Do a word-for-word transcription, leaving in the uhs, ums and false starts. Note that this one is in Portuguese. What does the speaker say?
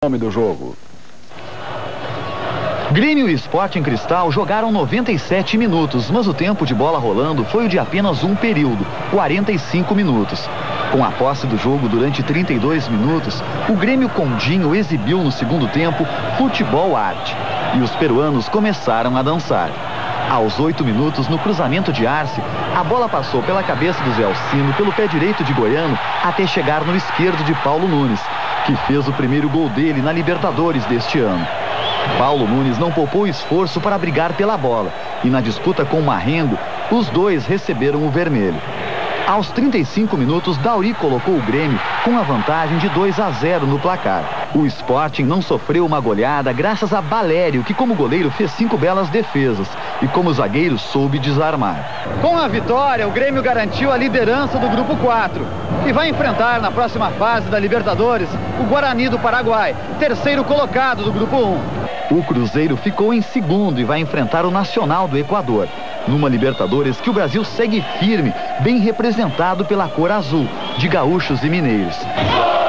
Nome do jogo. Grêmio e Sporting Cristal jogaram noventa e sete minutos, mas o tempo de bola rolando foi o de apenas um período, quarenta e cinco minutos. Com a posse do jogo durante trinta e dois minutos, o Grêmio Condinho exibiu no segundo tempo futebol arte. E os peruanos começaram a dançar. Aos oito minutos, no cruzamento de Arce, a bola passou pela cabeça do Zé Alcino, pelo pé direito de Goiano, até chegar no esquerdo de Paulo Nunes, que fez o primeiro gol dele na Libertadores deste ano. Paulo Nunes não poupou esforço para brigar pela bola, e na disputa com o Marrengo, os dois receberam o vermelho. Aos trinta e cinco minutos, Dauri colocou o Grêmio com a vantagem de dois a zero no placar. O Sporting não sofreu uma goleada graças a Balério, que como goleiro fez cinco belas defesas e como zagueiro soube desarmar. Com a vitória, o Grêmio garantiu a liderança do grupo quatro e vai enfrentar na próxima fase da Libertadores o Guarani do Paraguai, terceiro colocado do grupo um. O Cruzeiro ficou em segundo e vai enfrentar o Nacional do Equador, numa Libertadores que o Brasil segue firme, bem representado pela cor azul, de gaúchos e mineiros.